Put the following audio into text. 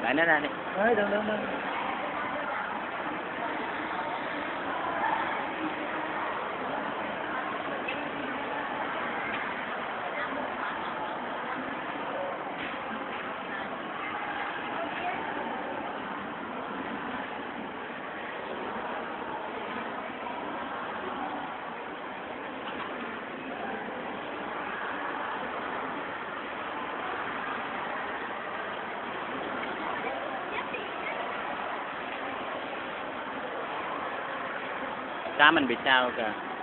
Đẩy nó ra đi. Đấy, đừng. Cá mình bị sao kìa.